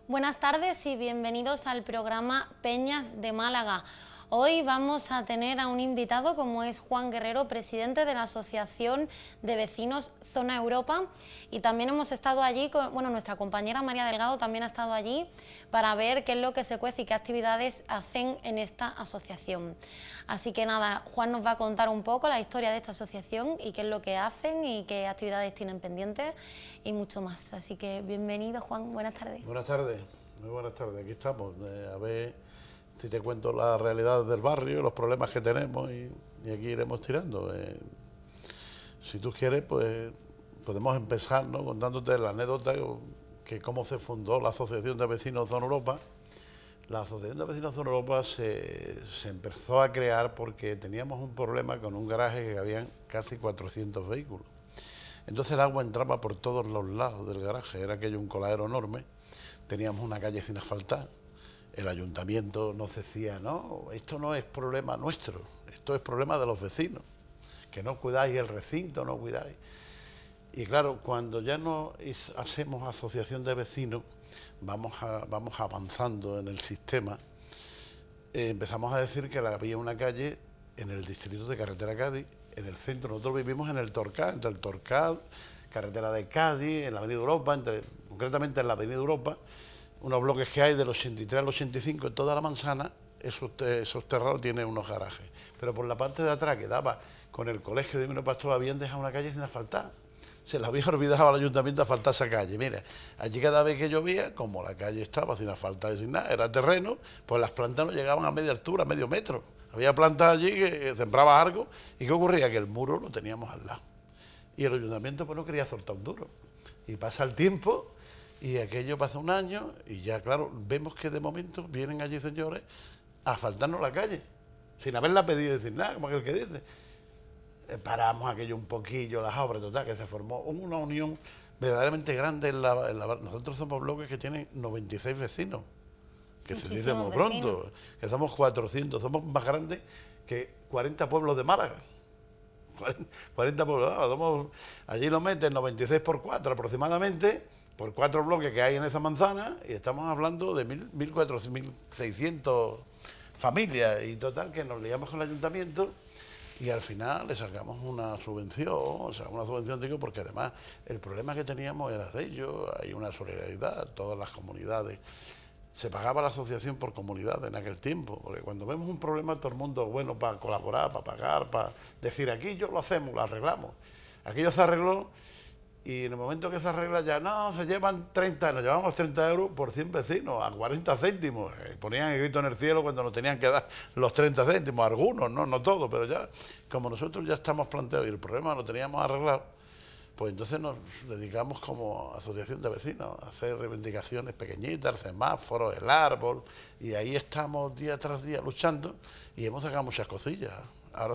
Buenas tardes y bienvenidos al programa Peñas de Málaga. Hoy vamos a tener a un invitado como es Juan Guerrero, presidente de la Asociación de Vecinos Zona Europa, y también hemos estado allí, nuestra compañera María Delgado también ha estado allí para ver qué es lo que se cuece y qué actividades hacen en esta asociación. Así que nada, Juan nos va a contar un poco la historia de esta asociación y qué es lo que hacen y qué actividades tienen pendientes y mucho más. Así que bienvenido, Juan, buenas tardes. Buenas tardes, muy buenas tardes, aquí estamos, a ver si te cuento la realidad del barrio, los problemas que tenemos y aquí iremos tirando. Si tú quieres, pues podemos empezar, ¿no?, contándote la anécdota que cómo se fundó la Asociación de Vecinos Zona Europa. La Asociación de Vecinos Zona Europa se empezó a crear porque teníamos un problema con un garaje que habían casi 400 vehículos. Entonces el agua entraba por todos los lados del garaje, era aquello un coladero enorme, teníamos una calle sin asfaltar, el ayuntamiento nos decía, no, esto no es problema nuestro, esto es problema de los vecinos, que no cuidáis el recinto, no cuidáis. Y claro, cuando ya no hacemos asociación de vecinos, vamos avanzando en el sistema, empezamos a decir que había una calle en el distrito de Carretera Cádiz, en el centro. Nosotros vivimos en el Torcal, entre el Torcal, Carretera de Cádiz, en la Avenida Europa, concretamente en la Avenida Europa, unos bloques que hay del 83 al 85 en toda la manzana, esos terrados tienen unos garajes. Pero por la parte de atrás, que daba con el colegio de Divino Pastor, habían dejado una calle sin asfaltar. Se les había olvidado al ayuntamiento asfaltar esa calle. Mira, allí cada vez que llovía, como la calle estaba sin asfaltar y sin nada, era terreno, pues las plantas no llegaban a media altura, a medio metro. Había plantas allí que sembraba algo, y ¿qué ocurría? Que el muro lo teníamos al lado. Y el ayuntamiento pues no quería soltar un duro. Y pasa el tiempo, y aquello pasa un año, y ya claro, vemos que de momento vienen allí señores a asfaltarnos la calle, sin haberla pedido decir nada, como aquel que dice. Paramos aquello un poquillo, las obras, total, que se formó una unión verdaderamente grande nosotros somos bloques que tienen 96 vecinos, que se dice muy pronto, que somos 400, somos más grandes que 40 pueblos de Málaga. 40 pueblos, allí lo meten 96 por 4 aproximadamente, por 4 bloques que hay en esa manzana, y estamos hablando de 1.400, 1.600 familias, y total, que nos liamos con el ayuntamiento. Y al final le sacamos una subvención, digo, porque además el problema que teníamos era de ellos, hay una solidaridad, todas las comunidades. Se pagaba la asociación por comunidad en aquel tiempo, porque cuando vemos un problema todo el mundo es bueno para colaborar, para pagar, para decir aquí yo lo hacemos, lo arreglamos. Aquello se arregló y en el momento que se arregla ya, no, se llevan 30, nos llevamos 30 euros por 100 vecinos, a 40 céntimos. Ponían el grito en el cielo cuando nos tenían que dar los 30 céntimos, algunos, no todos, pero ya, como nosotros ya estamos planteados y el problema lo teníamos arreglado, pues entonces nos dedicamos como asociación de vecinos a hacer reivindicaciones pequeñitas, el semáforo, el árbol, y ahí estamos día tras día luchando y hemos sacado muchas cosillas. Ahora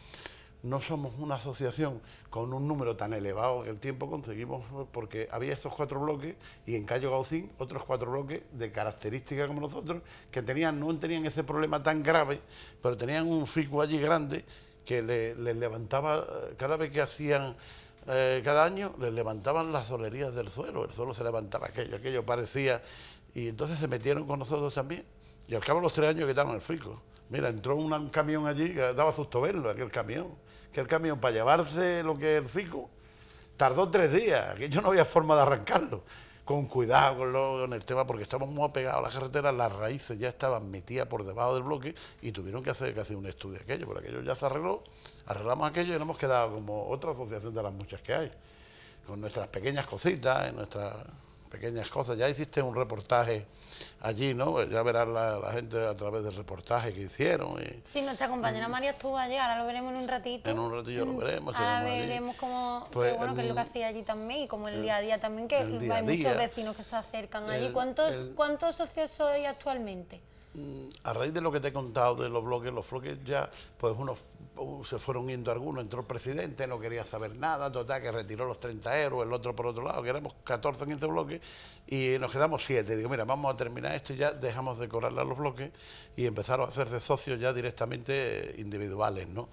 no somos una asociación con un número tan elevado que el tiempo conseguimos, porque había estos 4 bloques y en Cayo Gaucín otros 4 bloques de características como nosotros, que no tenían ese problema tan grave, pero tenían un fico allí grande que les levantaba, cada vez que hacían, cada año les levantaban las solerías del suelo, el suelo se levantaba aquello parecía, y entonces se metieron con nosotros también, y al cabo de los 3 años quitaron el fico. Mira, entró un camión allí que daba susto verlo, aquel camión, para llevarse lo que es el fico, tardó 3 días, aquello no había forma de arrancarlo. Con cuidado con el tema, porque estamos muy apegados a la carretera, las raíces ya estaban metidas por debajo del bloque y tuvieron que hacer casi un estudio aquello, pero aquello ya se arregló, arreglamos aquello y nos hemos quedado como otra asociación de las muchas que hay, con nuestras pequeñas cositas, nuestras pequeñas cosas. Ya hiciste un reportaje allí, ¿no? Ya verás la gente a través del reportaje que hicieron. Sí, nuestra compañera María estuvo allí, ahora lo veremos en un ratito. En un ratillo lo veremos. Ahora veremos cómo, pues, qué es lo que hacía allí también, y como el día a día también, que hay muchos vecinos que se acercan allí. ¿Cuántos socios sois actualmente? A raíz de lo que te he contado de los bloques ya, pues se fueron yendo algunos, entró el presidente, no quería saber nada, total, que retiró los 30 euros, el otro por otro lado, que éramos 14 o 15 bloques, y nos quedamos 7. Digo, mira, vamos a terminar esto y ya dejamos de cobrarle a los bloques y empezaron a hacerse socios ya directamente individuales, ¿no?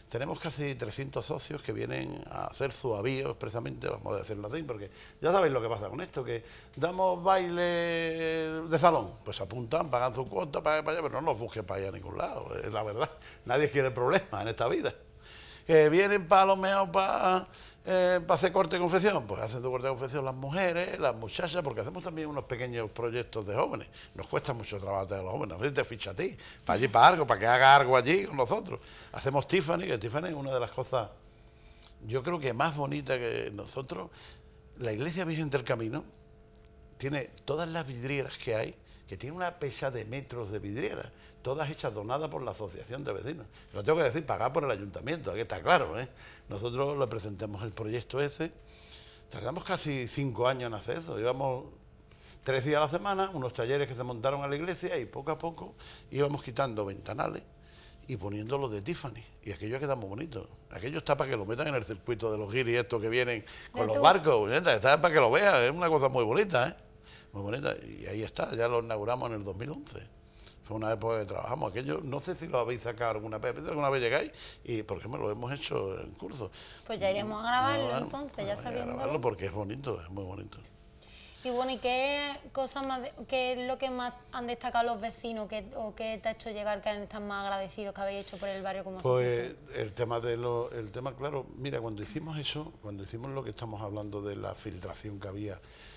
tenemos casi 300 socios que vienen a hacer su avío expresamente, vamos a decirlo así, porque ya sabéis lo que pasa con esto, que damos baile de salón, pues apuntan, pagan su cuota para allá, pero no los busquen para allá a ningún lado, es la verdad, nadie quiere problemas en esta vida. Que vienen para lo mejor para hacer corte de confección, pues hacen corte de confección las mujeres, las muchachas, porque hacemos también unos pequeños proyectos de jóvenes. Nos cuesta mucho trabajo de los jóvenes, a veces te ficha a ti, para allí, para algo, para que haga algo allí con nosotros. Hacemos Tiffany, que Tiffany es una de las cosas, yo creo que más bonita que nosotros. La Iglesia Virgen del Camino tiene todas las vidrieras que hay, que tiene una pesa de metros de vidrieras, todas hechas donadas por la Asociación de Vecinos. Lo tengo que decir, pagar por el ayuntamiento, aquí está claro, ¿eh? Nosotros le presentamos el proyecto ese, tardamos casi 5 años en hacer eso, íbamos 3 días a la semana, unos talleres que se montaron a la iglesia y poco a poco íbamos quitando ventanales y poniéndolos de Tiffany, y aquello queda muy bonito. Aquello está para que lo metan en el circuito de los guiris estos que vienen con los barcos, está para que lo vean, es una cosa muy bonita, ¿eh? Muy bonita, y ahí está, ya lo inauguramos en el 2011. Fue una época que trabajamos. Aquello, no sé si lo habéis sacado alguna vez llegáis, y porque me lo hemos hecho en curso. Pues ya iremos a grabarlo entonces, ya sabiendo. A grabarlo porque es bonito, es muy bonito. Y bueno, ¿y qué cosas más, qué es lo que más han destacado los vecinos o qué te ha hecho llegar que están más agradecidos que habéis hecho por el barrio como asociación? Pues el tema, claro, mira, cuando hicimos eso, cuando hicimos lo que estamos hablando de la filtración que había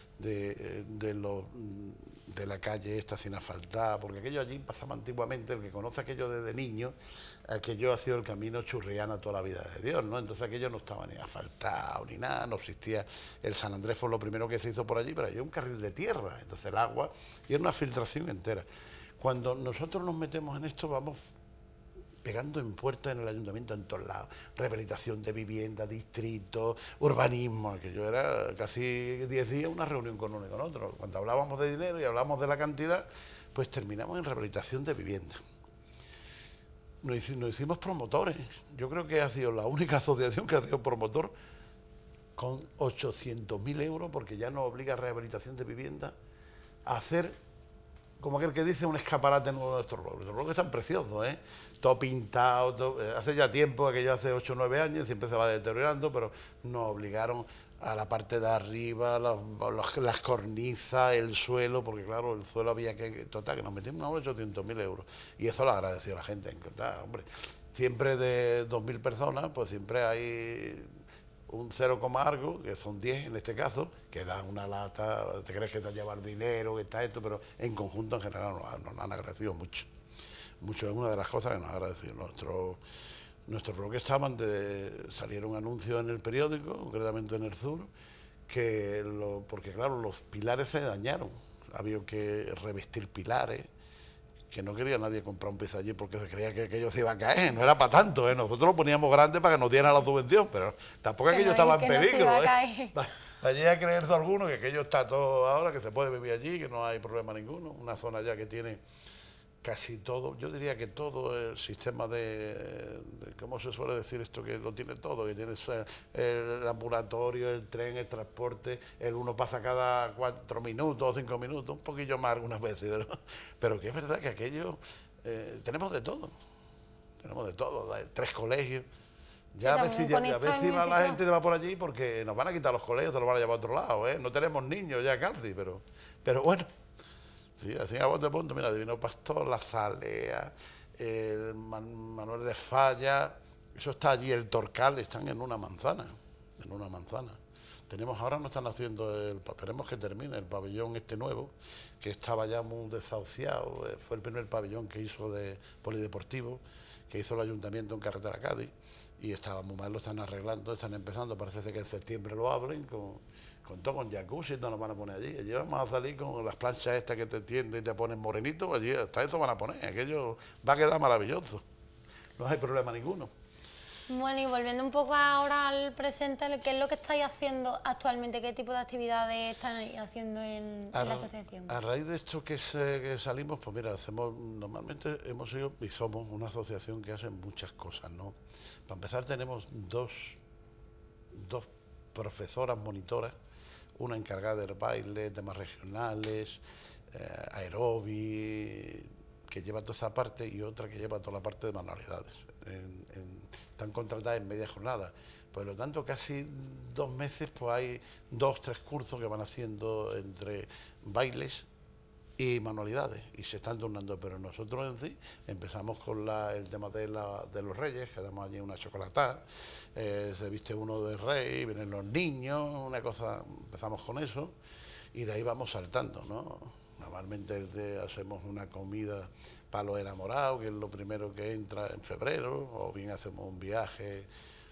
de la calle esta sin asfaltar, porque aquello allí pasaba antiguamente, el que conoce aquello desde niño, aquello ha sido el camino Churriana toda la vida de Dios, ¿no? Entonces aquello no estaba ni asfaltado ni nada, no existía, el San Andrés fue lo primero que se hizo por allí, pero había un carril de tierra, entonces el agua, y era una filtración entera. Cuando nosotros nos metemos en esto, vamos pegando en puertas en el ayuntamiento en todos lados, rehabilitación de vivienda, distritos, urbanismo, aquello era casi 10 días una reunión con uno y con otro. Cuando hablábamos de dinero y hablábamos de la cantidad, pues terminamos en rehabilitación de vivienda. Nos hicimos promotores, yo creo que ha sido la única asociación que ha sido promotor con 800.000 euros, porque ya nos obliga a rehabilitación de vivienda a hacer, como aquel que dice, un escaparate nuevo de nuestros bloques. Los bloques están preciosos, ¿eh? Todo pintado, todo, hace ya tiempo, aquello hace 8 o 9 años, siempre se va deteriorando, pero nos obligaron a la parte de arriba, las cornisas, el suelo, porque claro, el suelo había que, total, que nos metimos unos 800.000 euros. Y eso lo ha agradecido la gente, hombre. Siempre de 2.000 personas, pues siempre hay un 0, algo, que son 10 en este caso, que dan una lata, te crees que te llevar dinero, que está esto, pero en conjunto en general nos han agradecido mucho. Mucho es una de las cosas que nos ha agradecido. Nuestro bloque estaban salieron anuncios en el periódico, concretamente en el Sur, porque claro, los pilares se dañaron, había que revestir pilares, que no quería nadie comprar un piso allí porque se creía que aquello se iba a caer, no era para tanto, ¿eh? Nosotros lo poníamos grande para que nos dieran la subvención, pero tampoco aquello estaba en peligro, ¿eh? Allí a creerse alguno que aquello está todo ahora, que se puede vivir allí, que no hay problema ninguno, una zona ya que tiene casi todo, yo diría que todo el sistema ¿cómo se suele decir esto? Que lo tiene todo, que tiene el ambulatorio, el tren, el transporte, uno pasa cada 4 minutos o 5 minutos, un poquillo más algunas veces, pero que es verdad que aquello, tenemos de todo, 3 colegios. Ya a ver si va la gente va por allí, porque nos van a quitar los colegios, se los van a llevar a otro lado, ¿eh? No tenemos niños ya casi, pero bueno. Sí, así a bote punto, mira, Divino Pastor, La Salea, el Manuel de Falla, eso está allí, el Torcal, están en una manzana. Ahora no están haciendo, esperemos que termine el pabellón este nuevo, que estaba ya muy desahuciado, fue el primer pabellón que hizo de polideportivo, que hizo el ayuntamiento en Carretera Cádiz, y estaba muy mal, lo están arreglando, están empezando, parece que en septiembre lo abren, con todo, con jacuzzi, nos lo van a poner allí. Allí vamos a salir con las planchas estas que te tienden y te ponen morenito, allí hasta eso van a poner, aquello va a quedar maravilloso, no hay problema ninguno. Bueno, y volviendo un poco ahora al presente, ¿qué es lo que estáis haciendo actualmente? ¿Qué tipo de actividades estáis haciendo en la asociación? A raíz de esto que salimos, pues mira, normalmente hemos sido y somos una asociación que hace muchas cosas, ¿no? Para empezar tenemos dos profesoras monitoras, una encargada del baile, temas regionales, aeróbic, que lleva toda esa parte, y otra que lleva toda la parte de manualidades. están contratadas en media jornada. Por lo tanto, casi 2 meses, pues hay 2 o 3 cursos que van haciendo entre bailes y manualidades, y se están turnando, pero nosotros en sí empezamos con el tema de los reyes, que damos allí una chocolatada, se viste uno de rey, vienen los niños, una cosa, empezamos con eso, y de ahí vamos saltando, ¿no? Normalmente hacemos una comida para los enamorados, que es lo primero que entra en febrero, o bien hacemos un viaje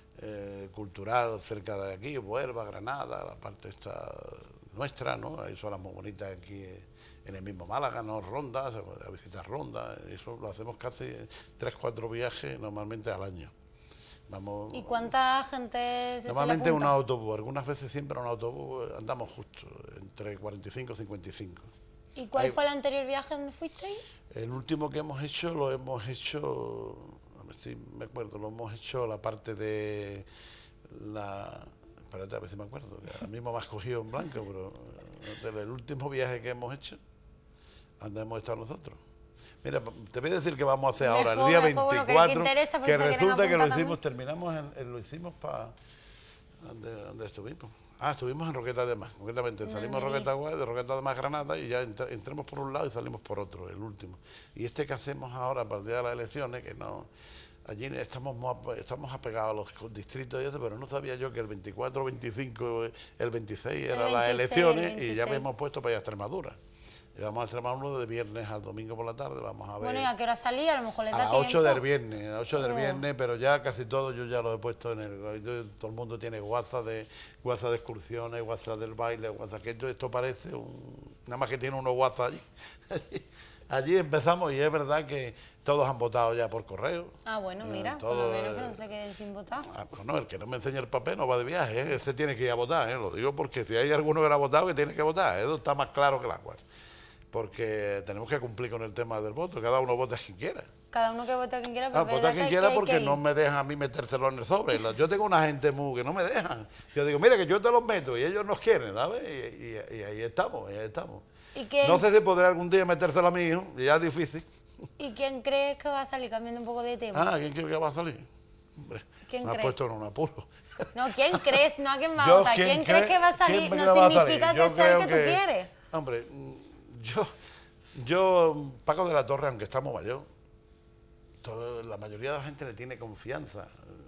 cultural cerca de aquí, Huelva, Granada, la parte esta nuestra, ¿no? Hay zonas muy bonitas aquí en el mismo Málaga, ¿no? Ronda, a visitar Ronda, eso lo hacemos casi 3 o 4 viajes normalmente al año. Vamos, ¿Y cuánta gente se normalmente apunta? un autobús, algunas veces siempre un autobús andamos justo, entre 45 y 55. ¿Y cuál fue el anterior viaje donde fuisteis? El último que hemos hecho, lo hemos hecho, a ver si me acuerdo, lo hemos hecho la parte de la... Espérate a ver si me acuerdo, que ahora mismo me has cogido en blanco, pero el último viaje que hemos hecho, donde hemos estado nosotros. Mira, te voy a decir que vamos a hacer ahora, el día 24, que resulta que lo hicimos, terminamos, lo hicimos para... ¿Dónde estuvimos? Estuvimos en Roqueta de Mar, concretamente salimos de Roqueta de Mar, Granada, y ya entremos por un lado y salimos por otro, el último. Y este que hacemos ahora para el día de las elecciones, que no... Allí estamos apegados a los distritos y eso, pero no sabía yo que el 24, 25, el 26 eran las elecciones, y ya me hemos puesto para ir a Extremadura. Y vamos a Extremadura de viernes al domingo por la tarde, vamos a ver... Bueno, ¿y a qué hora salía? A lo mejor les da a las 8 tiempo. del viernes, a las 8 del viernes, pero ya casi todo yo ya lo he puesto en todo el mundo tiene WhatsApp de excursiones, WhatsApp del baile, WhatsApp que esto parece nada más que tiene unos WhatsApp allí. Allí empezamos, y es verdad que todos han votado ya por correo. Bueno, mira, por lo menos que no se queden sin votar. Bueno, el que no me enseña el papel no va de viaje, ¿eh? Ese tiene que ir a votar, ¿eh? Lo digo porque si hay alguno que no ha votado, que tiene que votar, eso está más claro que el agua. Porque tenemos que cumplir con el tema del voto, cada uno vota a quien quiera. Cada uno que vote a quien quiera, pero vota a quien quiera porque no me dejan a mí metérselo en el sobre. Yo tengo una gente que no me dejan. Yo digo, mira que yo te los meto y ellos nos quieren, ¿sabes? Y ahí estamos, No sé si podré algún día metérselo a mi hijo, y ya es difícil. ¿Y quién crees que va a salir, cambiando un poco de tema? ¿Quién cree que va a salir? Hombre, ¿Quién me has puesto en un apuro. No, ¿quién crees? No a quién va a votar. ¿Quién crees que va a salir? No significa que sea el que tú quieres. Hombre, yo, Paco de la Torre, aunque estamos mayor, la mayoría de la gente le tiene confianza.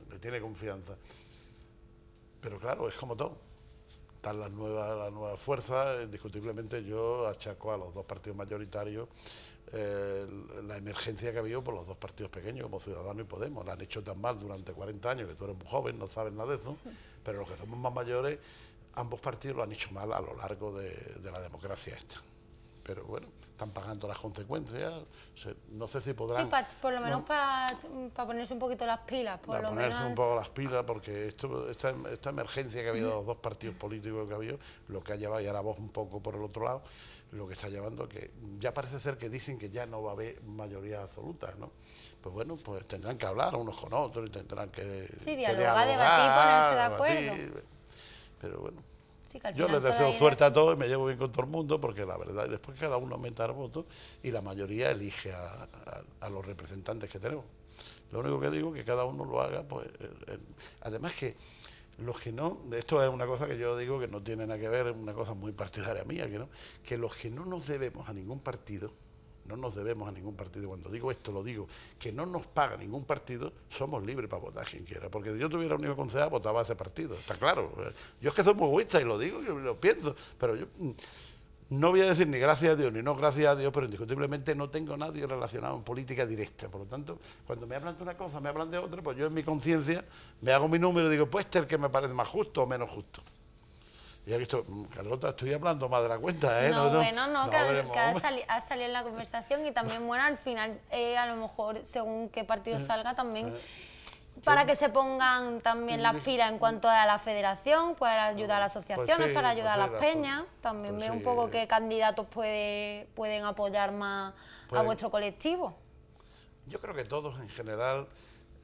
Pero claro, es como todo. Están las nuevas fuerzas, indiscutiblemente yo achaco a los 2 partidos mayoritarios la emergencia que ha habido por los 2 partidos pequeños, como Ciudadanos y Podemos. La han hecho tan mal durante 40 años, que tú eres muy joven, no sabes nada de eso, pero los que somos más mayores, ambos partidos lo han hecho mal a lo largo de la democracia esta. Pero bueno, están pagando las consecuencias, no sé si podrán... Sí, por lo menos para ponerse un poquito las pilas. Para ponerse un poco las pilas, porque esta emergencia que ha habido, los 2 partidos políticos que ha habido, lo que ha llevado, y ahora vos un poco por el otro lado, lo que está llevando, que ya parece ser que dicen que ya no va a haber mayoría absoluta, ¿no? Pues bueno, pues tendrán que hablar unos con otros y tendrán que... Sí, dialogar, debatir, ponerse de acuerdo. Pero bueno... Sí, yo les deseo suerte a todos y me llevo bien con todo el mundo, porque la verdad, después cada uno aumenta el voto y la mayoría elige a los representantes que tenemos. Lo único que digo es que cada uno lo haga, pues, además que los que no, esto es una cosa que yo digo que no tiene nada que ver, es una cosa muy partidaria mía, que los que no nos debemos a ningún partido, cuando digo esto lo digo, que no nos paga ningún partido, somos libres para votar quien quiera, porque si yo tuviera un hijo concejal votaba a ese partido, está claro. Yo es que soy muy egoísta y lo digo, yo lo pienso, pero yo no voy a decir ni gracias a Dios ni no gracias a Dios, pero indiscutiblemente no tengo nadie relacionado en política directa, por lo tanto, cuando me hablan de una cosa, me hablan de otra, pues yo en mi conciencia me hago mi número y digo, pues este es el que me parece más justo o menos justo. Y ha visto, Carlota, estoy hablando más de la cuenta, ¿eh? No, que ha salido en la conversación, y también, bueno, al final, a lo mejor, según qué partido salga, también, para que se pongan también las pilas en cuanto a la federación, para ayudar a las asociaciones, para ayudar a las peñas, también ve un poco qué candidatos pueden apoyar más a vuestro colectivo. Yo creo que todos, en general,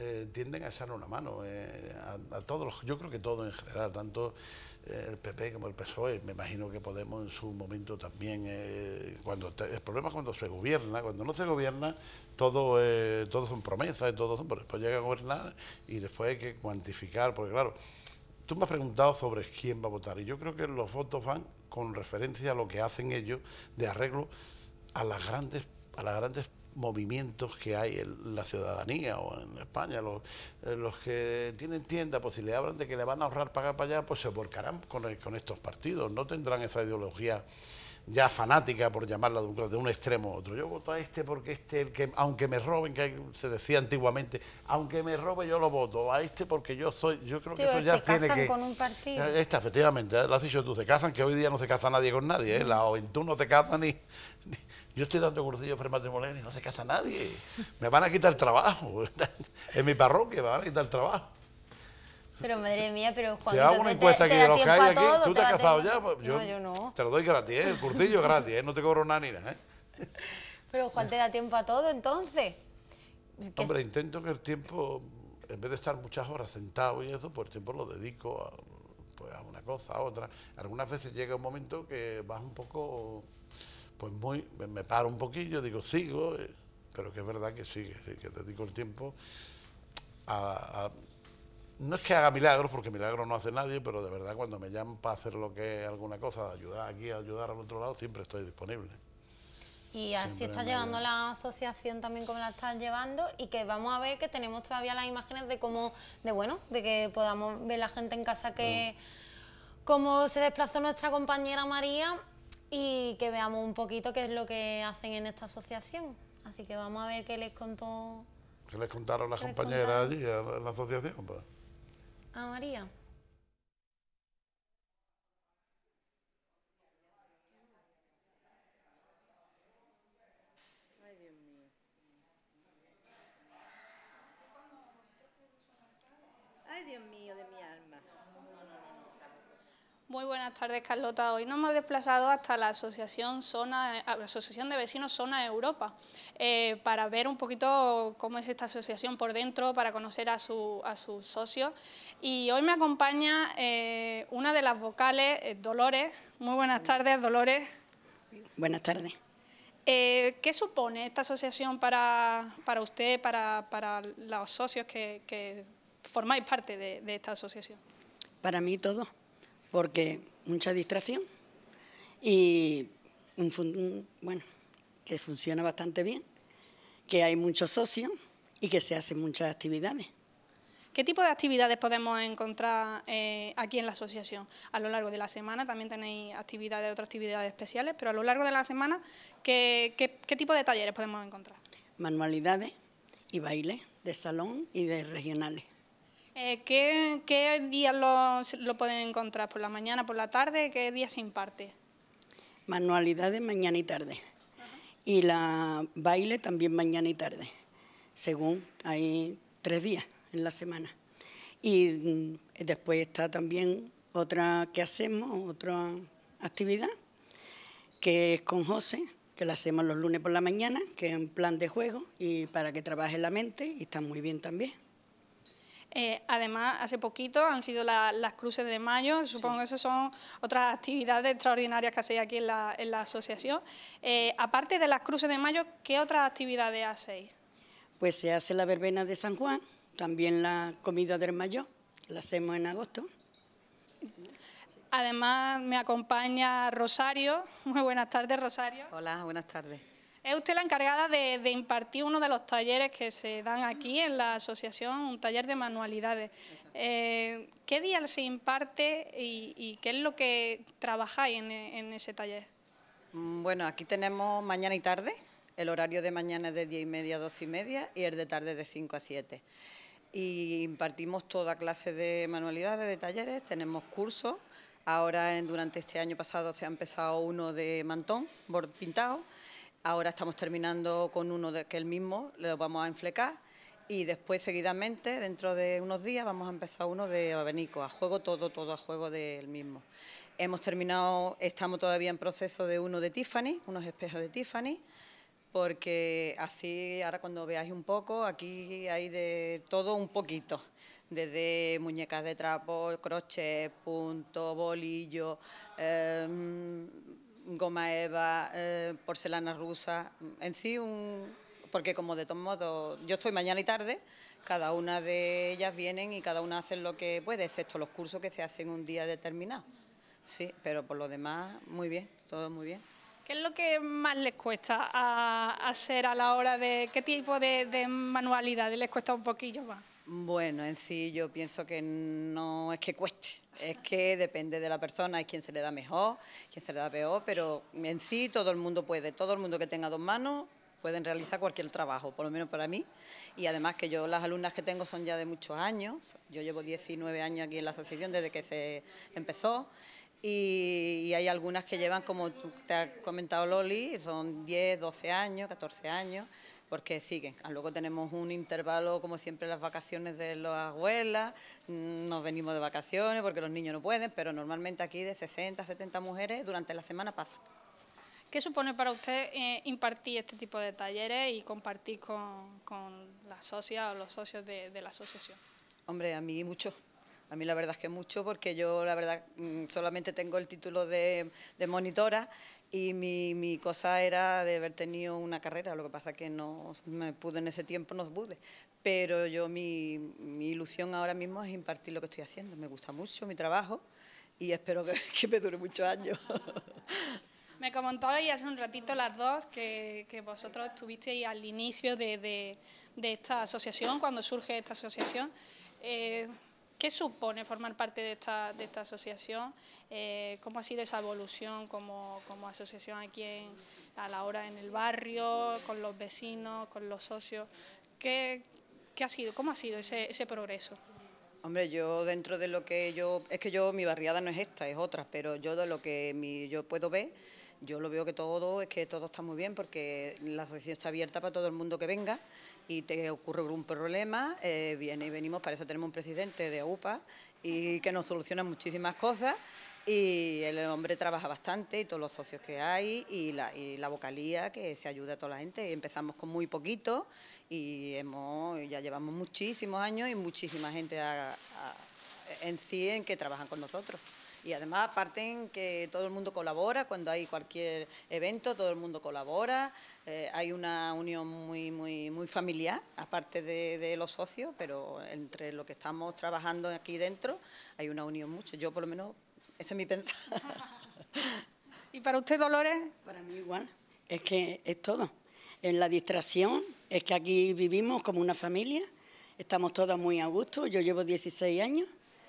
tienden a echar una mano a todos los, yo creo que todos en general, tanto el PP como el PSOE, me imagino que Podemos en su momento también, el problema es cuando se gobierna, cuando no se gobierna, todo son promesas, pero después llega a gobernar y después hay que cuantificar, porque claro, tú me has preguntado sobre quién va a votar y yo creo que los votos van con referencia a lo que hacen ellos de arreglo a las grandes movimientos que hay en la ciudadanía o en España. Los que tienen tienda, pues si le hablan de que le van a ahorrar pagar para allá, pues se volcarán con estos partidos, no tendrán esa ideología ya fanática, por llamarla de un extremo a otro. Yo voto a este porque el que, aunque me roben, que se decía antiguamente, aunque me robe yo lo voto, a este porque yo creo que eso ya tiene que... ¿Se casan con un partido? Efectivamente, lo has dicho tú, se casan, que hoy día no se casa nadie con nadie, ¿eh? La juventud no se casa ni... Yo estoy dando cursillos prematrimoniales y no se casa nadie. Me van a quitar el trabajo. En mi parroquia me van a quitar el trabajo. Pero madre mía, pero Juan, si hago una encuesta aquí de los que hay aquí, ¿tú te has casado ya? Pues yo no. Te lo doy gratis, ¿eh? El cursillo gratis, no te cobro nada ni nada, ¿eh? Pero Juan, ¿te da tiempo a todo entonces? Hombre, intento que el tiempo, en vez de estar muchas horas sentado y eso, pues el tiempo lo dedico a una cosa, a otra. Algunas veces llega un momento que vas un poco, pues me paro un poquillo, digo, sigo, pero que es verdad que sí, que dedico el tiempo no es que haga milagros, porque milagros no hace nadie, pero de verdad cuando me llaman para hacer lo que es alguna cosa, ayudar aquí, ayudar al otro lado, siempre estoy disponible. Y así está llevando la asociación también como la estás llevando, y que vamos a ver que tenemos todavía las imágenes de de que podamos ver la gente en casa cómo se desplazó nuestra compañera María, y que veamos un poquito qué es lo que hacen en esta asociación. Así que vamos a ver qué les contó. ¿Qué les contaron las compañeras allí en la asociación? Pues. A María. Ay, Dios mío. Ay, Dios mío de mi alma. Muy buenas tardes, Carlota. Hoy nos hemos desplazado hasta la Asociación de Vecinos Zona Europa para ver un poquito cómo es esta asociación por dentro, para conocer a sus socios. Y hoy me acompaña una de las vocales, Dolores. Muy buenas tardes, Dolores. Buenas tardes. ¿Qué supone esta asociación para usted, para los socios que formáis parte de esta asociación? Para mí todo, porque mucha distracción y que funciona bastante bien, que hay muchos socios y que se hacen muchas actividades. ¿Qué tipo de actividades podemos encontrar aquí en la asociación? A lo largo de la semana también tenéis otras actividades especiales, pero a lo largo de la semana, ¿qué tipo de talleres podemos encontrar? Manualidades y bailes de salón y de regionales. ¿Qué días lo pueden encontrar? ¿Por la mañana, por la tarde? ¿Qué días se imparte? Manualidades mañana y tarde. Y la baile también mañana y tarde, según hay 3 días en la semana. Y después está también otra actividad, que es con José, que la hacemos los lunes por la mañana, que es un plan de juego y para que trabaje la mente, y está muy bien también. Además, hace poquito han sido las cruces de mayo, supongo que esas son otras actividades extraordinarias que hacéis aquí en la asociación. Aparte de las cruces de mayo, ¿qué otras actividades hacéis? Pues se hace la verbena de San Juan, también la comida del mayo, que la hacemos en agosto. Además, me acompaña Rosario. Muy buenas tardes, Rosario. Hola, buenas tardes. Es usted la encargada de impartir uno de los talleres que se dan aquí en la asociación, un taller de manualidades. ¿Qué día se imparte y qué es lo que trabajáis en ese taller? Bueno, aquí tenemos mañana y tarde. El horario de mañana es de 10:30 a 12:30 y el de tarde de 5 a 7. Y impartimos toda clase de manualidades, de talleres, tenemos cursos. Ahora, durante este año pasado, se ha empezado uno de mantón, bord pintado. Ahora estamos terminando con uno que el mismo lo vamos a enflecar, y después seguidamente, dentro de unos días, vamos a empezar uno de abanico, a juego, todo a juego del mismo. Hemos terminado, estamos todavía en proceso de uno de Tiffany, unos espejos de Tiffany, porque así, ahora cuando veáis un poco, aquí hay de todo un poquito, desde muñecas de trapo, crochet, punto, bolillo, goma eva, porcelana rusa, en sí porque como de todos modos yo estoy mañana y tarde, cada una de ellas vienen y cada una hace lo que puede, excepto los cursos que se hacen un día determinado. Sí, pero por lo demás, muy bien, todo muy bien. ¿Qué es lo que más les cuesta hacer a la hora de, qué tipo de manualidades les cuesta un poquillo más? Bueno, en sí yo pienso que no es que cueste, es que depende de la persona, hay quien se le da mejor, quien se le da peor, pero en sí todo el mundo puede, todo el mundo que tenga dos manos pueden realizar cualquier trabajo, por lo menos para mí, y además que yo, las alumnas que tengo son ya de muchos años, yo llevo 19 años aquí en la asociación desde que se empezó, y hay algunas que llevan, como te ha comentado Loli, son 10, 12 años, 14 años, porque siguen. Luego tenemos un intervalo, como siempre, las vacaciones de las abuelas, nos venimos de vacaciones porque los niños no pueden, pero normalmente aquí de 60, 70 mujeres durante la semana pasan. ¿Qué supone para usted impartir este tipo de talleres y compartir con las socias o los socios de la asociación? Hombre, a mí mucho. A mí la verdad es que mucho, porque yo la verdad solamente tengo el título de monitora y mi cosa era de haber tenido una carrera, lo que pasa es que no me pude en ese tiempo, no pude. Pero yo mi ilusión ahora mismo es impartir lo que estoy haciendo. Me gusta mucho mi trabajo y espero que me dure muchos años. Me comentabais hace un ratito las dos que vosotros estuvisteis al inicio de esta asociación, cuando surge esta asociación. ¿Qué supone formar parte de esta asociación? ¿Cómo ha sido esa evolución como asociación aquí a la hora en el barrio, con los vecinos, con los socios? ¿Qué ha sido? ¿Cómo ha sido ese progreso? Hombre, yo dentro de lo que mi barriada no es esta, es otra, pero yo de lo que yo puedo ver, yo lo veo que todo está muy bien, porque la asociación está abierta para todo el mundo que venga y te ocurre un problema, venimos, para eso tenemos un presidente de AUPA y que nos soluciona muchísimas cosas, y el hombre trabaja bastante y todos los socios que hay y la vocalía que se ayuda a toda la gente. Empezamos con muy poquito y ya llevamos muchísimos años y muchísima gente en que trabajan con nosotros. Y además, aparte en que todo el mundo colabora, cuando hay cualquier evento, todo el mundo colabora, hay una unión muy familiar, aparte de los socios, pero entre lo que estamos trabajando aquí dentro, hay una unión mucho. Yo, por lo menos, ese es mi pensar. ¿Y para usted, Dolores? Para mí igual, es que es todo. En la distracción, es que aquí vivimos como una familia, estamos todas muy a gusto, yo llevo 16 años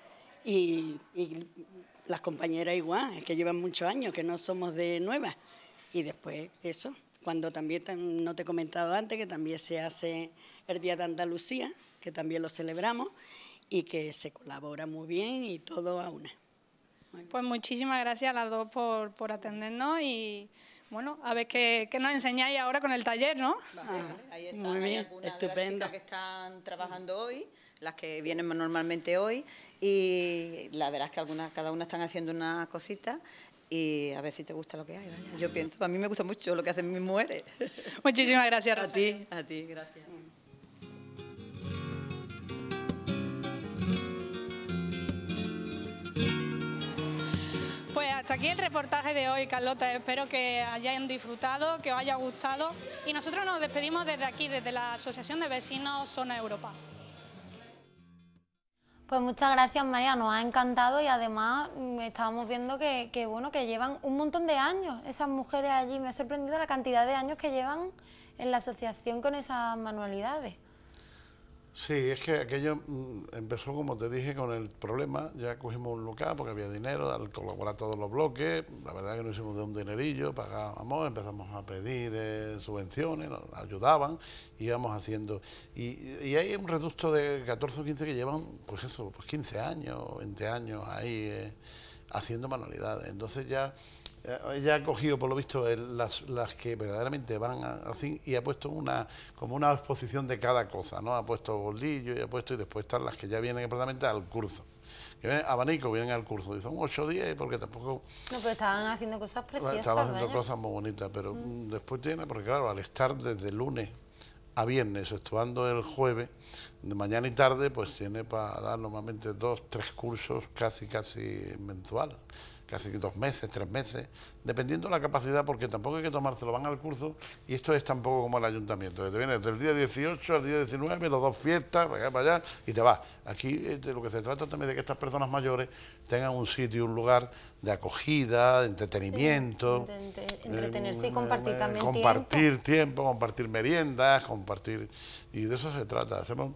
y las compañeras igual, es que llevan muchos años, que no somos de nuevas. Y después eso, cuando también, no te he comentado antes, que también se hace el Día de Andalucía, que también lo celebramos, y que se colabora muy bien y todo a una. Pues muchísimas gracias a las dos por atendernos y bueno, a ver qué nos enseñáis ahora con el taller, ¿no? Vale, ahí están, muy bien, hay algunas estupendo. de las chicas que están trabajando hoy, las que vienen normalmente hoy, y la verdad es que cada una están haciendo unas cositas y a ver si te gusta lo que hay. Vaya. Yo pienso, a mí me gusta mucho lo que hacen mis mujeres. Muchísimas gracias, A Rosario. ti, gracias. Pues hasta aquí el reportaje de hoy, Carlota. Espero que hayan disfrutado, que os haya gustado. Y nosotros nos despedimos desde aquí, desde la Asociación de Vecinos Zona Europa. Pues muchas gracias, María, nos ha encantado y además estábamos viendo que llevan un montón de años esas mujeres allí. Me ha sorprendido la cantidad de años que llevan en la asociación con esas manualidades. Sí, es que aquello empezó, como te dije, con el problema. Ya cogimos un local porque había dinero, al colaborar todos los bloques. La verdad que nos hicimos de un dinerillo, pagábamos, empezamos a pedir subvenciones, nos ayudaban, íbamos haciendo. Y hay un reducto de 14 o 15 que llevan, pues eso, pues 15 años, 20 años ahí haciendo manualidades. Entonces ya ella ha cogido, por lo visto, las que verdaderamente van así y ha puesto como una exposición de cada cosa, ¿no? Ha puesto bolillos y después están las que ya vienen precisamente al curso. Que vienen abanico, vienen al curso. Y son 8 días porque tampoco... No, pero estaban haciendo cosas preciosas, Estaban haciendo vaya. cosas muy bonitas, pero después tiene, porque claro, al estar desde lunes a viernes, actuando el jueves, de mañana y tarde, pues tiene para dar normalmente 2, 3 cursos casi mensual, casi 2 meses, 3 meses, dependiendo de la capacidad, porque tampoco hay que tomárselo, van al curso, y esto es tampoco como el ayuntamiento, que te viene desde el día 18 al día 19, los 2 fiestas, para allá, y te vas. Aquí de lo que se trata también de que estas personas mayores tengan un sitio, un lugar de acogida, de entretenimiento. Sí, entretenerse y compartir también compartir tiempo, compartir meriendas, compartir... Y de eso se trata. Hacemos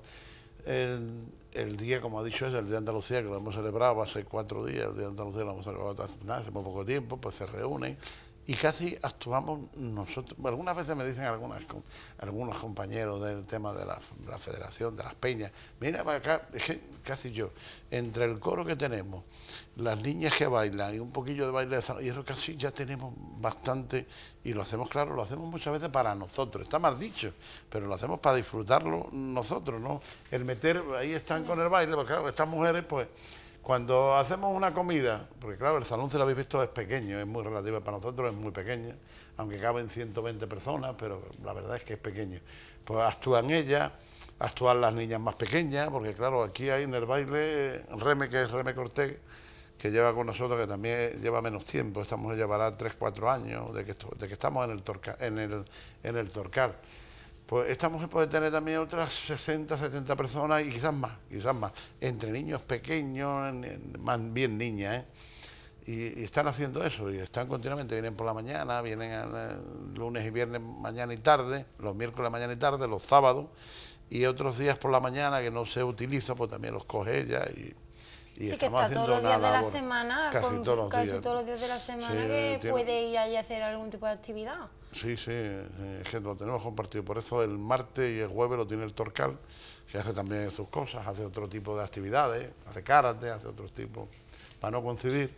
el día, como ha dicho, es el Día de Andalucía, que lo hemos celebrado hace 4 días, el Día de Andalucía lo hemos celebrado hace muy poco tiempo, pues se reúnen y casi actuamos nosotros. Algunas veces me dicen algunos compañeros del tema de la federación, de las peñas, mira para acá, es que casi yo, entre el coro que tenemos, las niñas que bailan y un poquillo de baile de salón, y eso casi ya tenemos bastante, y lo hacemos, claro, lo hacemos muchas veces para nosotros, está mal dicho, pero lo hacemos para disfrutarlo nosotros, ¿no? El meter, ahí están con el baile, porque claro, estas mujeres, pues, cuando hacemos una comida, porque claro, el salón, si lo habéis visto, es pequeño, es muy relativo para nosotros, es muy pequeño, aunque caben 120 personas, pero la verdad es que es pequeño. Pues actúan ellas, actúan las niñas más pequeñas, porque claro, aquí hay en el baile Reme, que es Reme Cortés, que lleva con nosotros, que también lleva menos tiempo, esta mujer llevará 3, 4 años de que estamos en el Torcal. Pues esta mujer puede tener también otras 60, 70 personas y quizás más, entre niños pequeños, más bien niñas, ¿eh? Y están haciendo eso, y están continuamente, vienen por la mañana, vienen lunes y viernes mañana y tarde, los miércoles mañana y tarde, los sábados, y otros días por la mañana que no se utiliza, pues también los coge ella y sí, que está todos los días de la semana, casi todos los días de la semana, sí, que puede ir allí a hacer algún tipo de actividad. Sí, es que lo tenemos compartido. Por eso el martes y el jueves lo tiene el Torcal, que hace también sus cosas, hace otro tipo de actividades, hace karate, hace otros tipos, para no coincidir.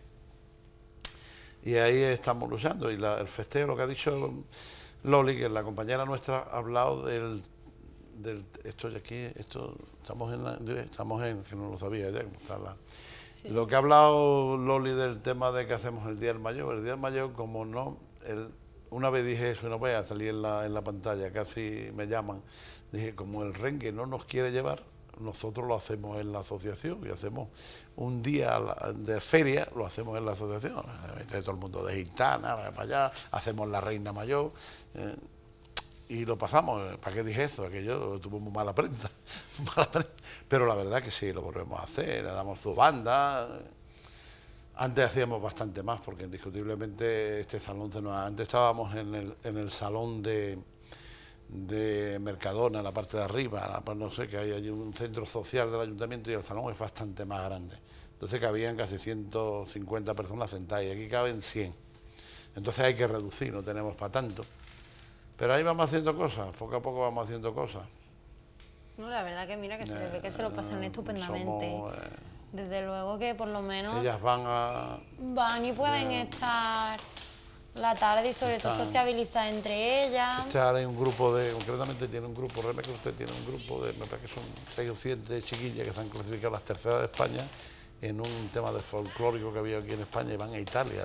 Y ahí estamos luchando. Y el festejo, lo que ha dicho Loli, que la compañera nuestra, ha hablado esto de aquí, estamos en, que no lo sabía ya, como está sí. Lo que ha hablado Loli del tema de que hacemos el Día del Mayor. El Día del Mayor, como no... Una vez dije eso y no voy a salir en la pantalla, casi me llaman. Dije, como el rengue no nos quiere llevar, nosotros lo hacemos en la asociación y hacemos un día de feria, lo hacemos en la asociación. Todo el mundo de gitana, para allá, hacemos la Reina Mayor y lo pasamos. ¿Para qué dije eso? Aquello tuvo muy mala prensa. Pero la verdad que sí, lo volvemos a hacer, le damos su banda. Antes hacíamos bastante más, porque indiscutiblemente este salón, antes estábamos en el salón de Mercadona, en la parte de arriba, no sé, que hay allí un centro social del ayuntamiento y el salón es bastante más grande. Entonces cabían casi 150 personas sentadas y aquí caben 100. Entonces hay que reducir, no tenemos para tanto. Pero ahí vamos haciendo cosas, poco a poco vamos haciendo cosas. No, la verdad que mira que se les ve que se lo pasan estupendamente. Desde luego que por lo menos... Ellas van y pueden estar la tarde y sobre todo sociabilizar entre ellas. Hay un grupo concretamente tiene un grupo, Reme, que usted tiene un grupo me parece que son 6 o 7 chiquillas que se han clasificado las terceras de España en un tema de folclórico que había aquí en España y van a Italia,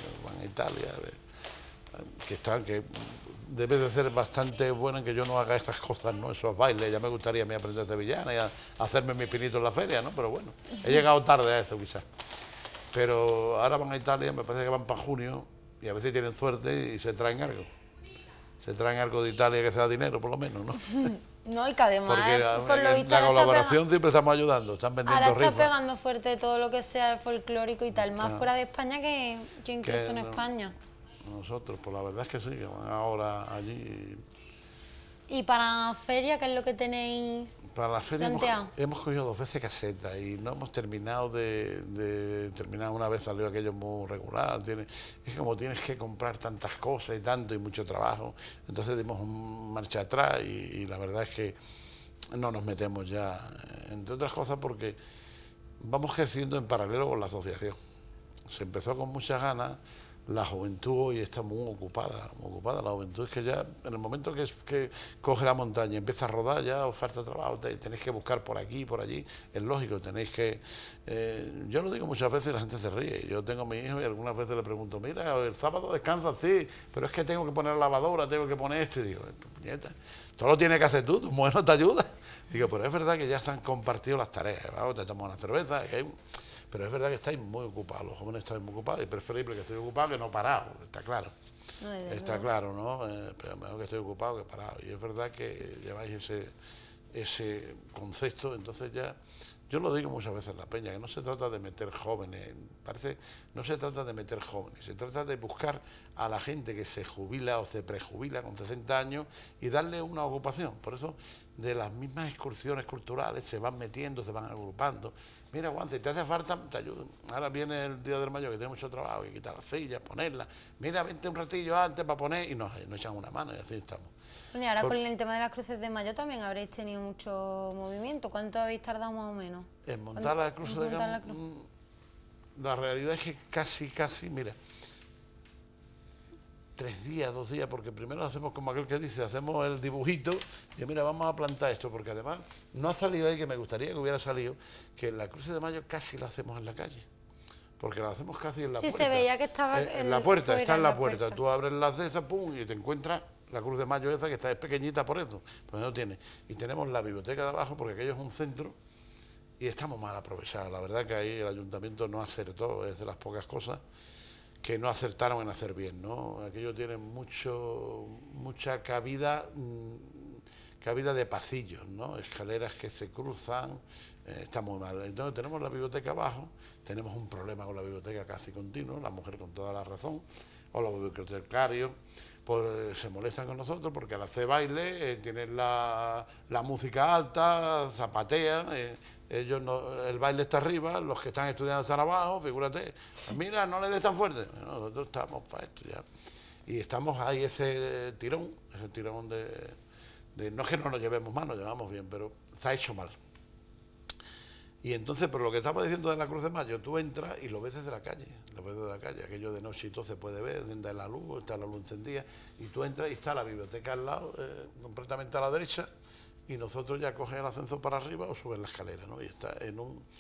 que debe de ser bastante bueno en que yo no haga estas cosas, ¿no? Esos bailes. Ya me gustaría a mí aprender sevillana y hacerme mis pinitos en la feria, ¿no? Pero bueno, he llegado tarde a eso quizás. Pero ahora van a Italia, me parece que van para junio y a veces tienen suerte y se traen algo. Se traen algo de Italia que sea dinero, por lo menos, ¿no? No, y que además, porque por lo visto, la colaboración siempre estamos ayudando, están vendiendo rifas. Ahora está rifas. pegando fuerte todo lo que sea el folclórico y tal, más fuera de España que incluso en España. Nosotros, pues la verdad es que sí, que van ahora allí. ¿Y para feria qué es lo que tenéis para la feria planteado? Hemos cogido 2 veces casetas y no hemos terminado de terminar. Una vez salió aquello muy regular. Es como tienes que comprar tantas cosas y tanto y mucho trabajo. Entonces dimos un marcha atrás y la verdad es que no nos metemos ya, entre otras cosas porque vamos creciendo en paralelo con la asociación. Se empezó con muchas ganas. la juventud hoy está muy ocupada, muy ocupada. La juventud es que ya, en el momento que coge la montaña y empieza a rodar, ya os falta trabajo, tenéis que buscar por aquí, por allí, es lógico, tenéis que... yo lo digo muchas veces y la gente se ríe. Yo tengo a mi hijo y algunas veces le pregunto, mira, el sábado descansas, sí, pero es que tengo que poner la lavadora, tengo que poner esto, y digo, puñeta, todo lo tienes que hacer tú, tu mujer no te ayuda. Digo, pero es verdad que ya están compartido las tareas, ¿no? Te tomas una cerveza, pero es verdad que estáis muy ocupados, los jóvenes estáis muy ocupados, y es preferible que estéis ocupados que no parados, está claro. No, está claro, ¿no? Pero mejor que estoy ocupado que parado. Y es verdad que lleváis ese concepto, entonces ya... Yo lo digo muchas veces en la peña, que no se trata de meter jóvenes, no se trata de meter jóvenes, se trata de buscar a la gente que se jubila o se prejubila con 60 años y darle una ocupación. Por eso, de las mismas excursiones culturales se van metiendo, se van agrupando. Mira, Juan, si te hace falta, te ayudo. Ahora viene el Día del Mayo, que tiene mucho trabajo, hay que quitar las sillas, ponerlas. Mira, vente un ratillo antes para poner, y nos echan una mano, y así estamos. Bueno, y ahora con el tema de las cruces de mayo también habréis tenido mucho movimiento. ¿Cuánto habéis tardado más o menos? En montar la cruz de Mayo. La realidad es que casi, mira, 3 días, 2 días, porque primero hacemos como aquel que dice, hacemos el dibujito y mira, vamos a plantar esto, porque además no ha salido ahí, que me gustaría que hubiera salido, que la cruz de Mayo casi la hacemos en la calle. Porque la hacemos casi en la puerta. Sí, se veía que estaba en la puerta, está en la puerta. Tú abres las de esas, pum, y te encuentras la Cruz de Mayo esa, que está, es pequeñita por eso, pues no tiene. Y tenemos la biblioteca de abajo, porque aquello es un centro, y estamos mal aprovechados. La verdad que ahí el ayuntamiento no acertó, es de las pocas cosas que no acertaron en hacer bien, ¿no? Aquello tiene mucha cabida de pasillos, ¿no? Escaleras que se cruzan, está muy mal. Entonces tenemos la biblioteca abajo, tenemos un problema con la biblioteca casi continuo, la mujer con toda la razón, o los bibliotecarios, pues se molestan con nosotros porque al hacer baile tienen la música alta, zapatean, ellos no, el baile está arriba, los que están estudiando están abajo, figúrate, mira, no le des tan fuerte. Bueno, nosotros estamos para esto ya. Y estamos ahí ese tirón de no es que no nos llevemos mal, nos llevamos bien, pero está hecho mal. Y entonces, pero lo que estamos diciendo de la Cruz de Mayo, tú entras y lo ves desde la calle, aquello de noche y todo se puede ver, está la luz encendida, y tú entras y está la biblioteca al lado, completamente a la derecha, y nosotros ya coges el ascensor para arriba o subes la escalera, ¿no? Y está en